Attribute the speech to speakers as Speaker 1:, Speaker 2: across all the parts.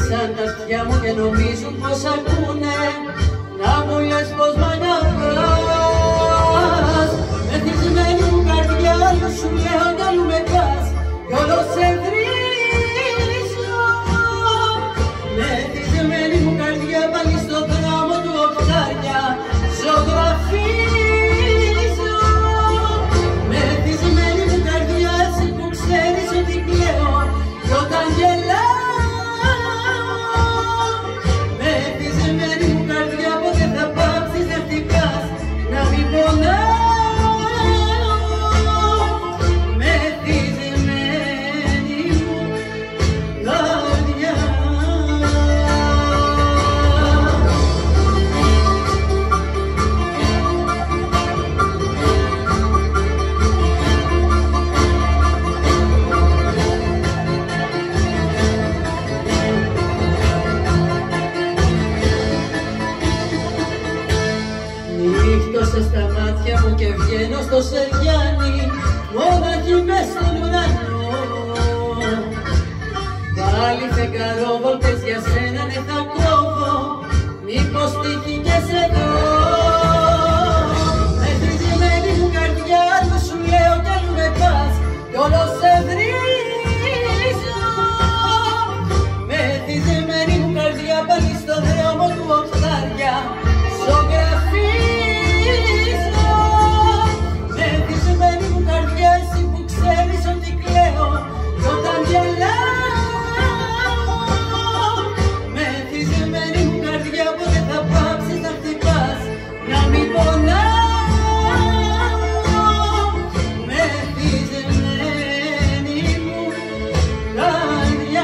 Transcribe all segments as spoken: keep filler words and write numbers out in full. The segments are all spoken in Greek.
Speaker 1: Γύρισαν τα αυτιά μου και νομίζουν πως ακούνε, να μου λες πως μ' αγαπάς. Μεθυσμένη μου καρδιά, άλλο σου λέω κι αλλού με πας, κι όλο σε βρίζω. Μεθυσμένη μου καρδιά, πάλι στο δρόμο του οχτάρια ζωγραφίζω. Μεθυσμένη μου καρδιά, εσύ που ξέρεις ότι κλαίω κι όταν γελάω. Μεθυσμένη μου καρδιά, ποτέ θα πάψεις να χτυπάς, να μην πονάω. Νύχτωσα στα μάτια μου και βγαίνω στο Σεριάνι, μοναχή μες στον ουρανό. Πάλι φεγγαρόβολτες για σένα ναι θα κόβω, μήπως τύχει και σε δω. Μεθυσμένη μου καρδιά, άλλο σου λέω κι αλλού με πας, κι όλο σε βρίζω. Μεθυσμένη μου καρδιά, πάλι στο δρόμο του οχτάρια ζωγραφίζω. Μεθυσμένη μου καρδιά, εσύ που ξέρεις ότι κλαίω κι όταν γελάω. Μεθυσμένη μου καρδιά, ποτέ θα πάψεις να χτυπάς, να μην πονάω. Μεθυσμένη μου καρδιά.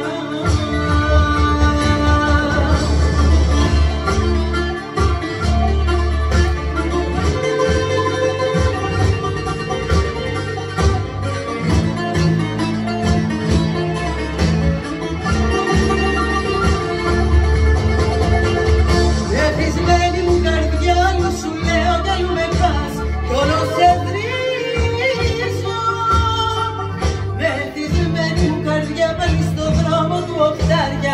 Speaker 1: Μεθυσμένη μου καρδιά, άλλο σου λέω κι αλλού με πας, κι όλο σε βρίζω. Μεθυσμένη μου καρδιά, πάλι στο δρόμο του οχτάρια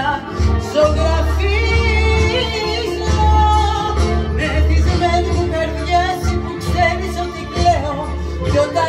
Speaker 1: ζωγραφίζω. Μεθυσμένη μου καρδιά, εσύ που ξέρεις ότι κλαίω κι όταν